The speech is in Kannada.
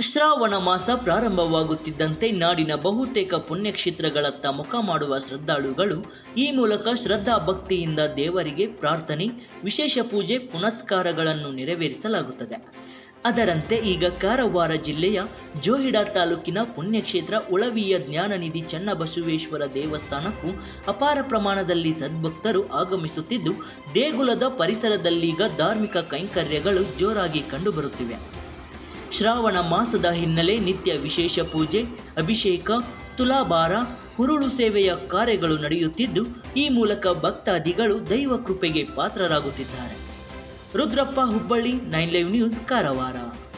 ಶ್ರಾವಣ ಮಾಸ ಪ್ರಾರಂಭವಾಗುತ್ತಿದ್ದಂತೆ ನಾಡಿನ ಬಹುತೇಕ ಪುಣ್ಯಕ್ಷೇತ್ರಗಳತ್ತ ಮುಖ ಮಾಡುವ ಶ್ರದ್ಧಾಳುಗಳು ಈ ಮೂಲಕ ಶ್ರದ್ಧಾ ಭಕ್ತಿಯಿಂದ ದೇವರಿಗೆ ಪ್ರಾರ್ಥನೆ, ವಿಶೇಷ ಪೂಜೆ ಪುನಸ್ಕಾರಗಳನ್ನು ನೆರವೇರಿಸಲಾಗುತ್ತದೆ. ಅದರಂತೆ ಈಗ ಕಾರವಾರ ಜಿಲ್ಲೆಯ ಜೋಯಿಡಾ ತಾಲೂಕಿನ ಪುಣ್ಯಕ್ಷೇತ್ರ ಉಳವಿಯ ಜ್ಞಾನನಿಧಿ ಚನ್ನಬಸವೇಶ್ವರ ದೇವಸ್ಥಾನಕ್ಕೂ ಅಪಾರ ಪ್ರಮಾಣದಲ್ಲಿ ಸದ್ಭಕ್ತರು ಆಗಮಿಸುತ್ತಿದ್ದು, ದೇಗುಲದ ಪರಿಸರದಲ್ಲೀಗ ಧಾರ್ಮಿಕ ಕೈಂಕರ್ಯಗಳು ಜೋರಾಗಿ ಕಂಡುಬರುತ್ತಿವೆ. ಶ್ರಾವಣ ಮಾಸದ ಹಿನ್ನೆಲೆ ನಿತ್ಯ ವಿಶೇಷ ಪೂಜೆ, ಅಭಿಷೇಕ, ತುಲಾಭಾರ, ಹುರುಳು ಸೇವೆಯ ಕಾರ್ಯಗಳು ನಡೆಯುತ್ತಿದ್ದು, ಈ ಮೂಲಕ ಭಕ್ತಾದಿಗಳು ದೈವ ಕೃಪೆಗೆ ಪಾತ್ರರಾಗುತ್ತಿದ್ದಾರೆ. Rudrappa, Hubballi, 9 live news, Karwar.